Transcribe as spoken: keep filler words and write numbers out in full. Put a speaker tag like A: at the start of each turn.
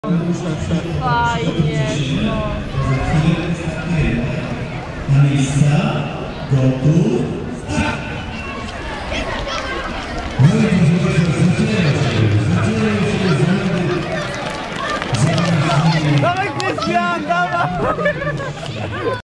A: Fajnie, no.
B: Na miejsca, gotów. No i proszę, zaczynają się, zaczynają się zawody.
C: Dawaj, Krystian, dawaj!